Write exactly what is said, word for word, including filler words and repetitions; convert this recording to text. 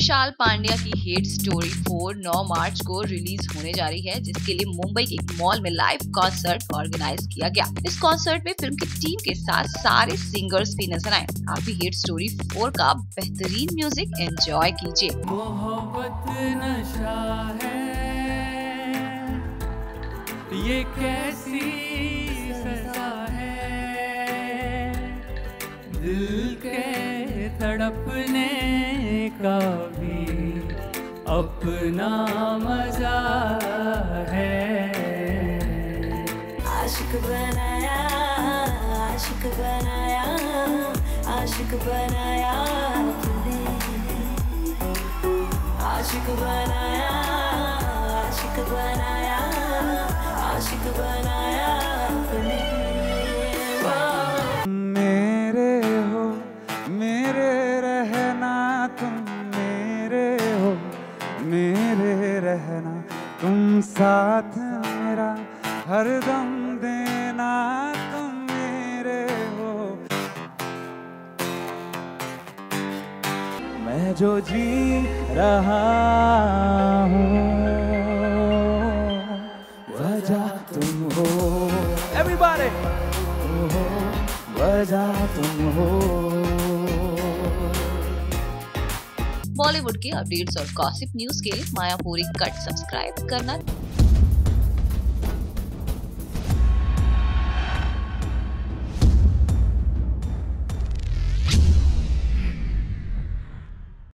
विशाल पांड्या की hit story four नौ मार्च को रिलीज होने जा रही है, जिसके लिए मुंबई के एक मॉल में लाइव कॉन्सर्ट ऑर्गेनाइज किया गया। इस कॉन्सर्ट में फिल्म की टीम के साथ सारे सिंगर्स भी नजर आए। आप भी हिट स्टोरी फोर का बेहतरीन म्यूजिक एंजॉय कीजिए। मोहब्बत नशा है, ये कैसी सजा है, दिल के तड़पने का भी अपना मजा है। आशिक बनाया, आशिक बनाया, आशिक बनाया तूने, आशिक बनाया, आशिक बनाया, आशिक बनाया तूने। मेरे हो मेरे रहना तुम, मेरे हो मेरे रहना तुम, साथ मेरा हरदम देना तुम मेरे हो। मैं जो जी रहा हूँ वजह तुम हो। Everybody! वजह तुम हो। बॉलीवुड के अपडेट्स और गॉसिप न्यूज के लिए मायापुरी कट सब्सक्राइब करना।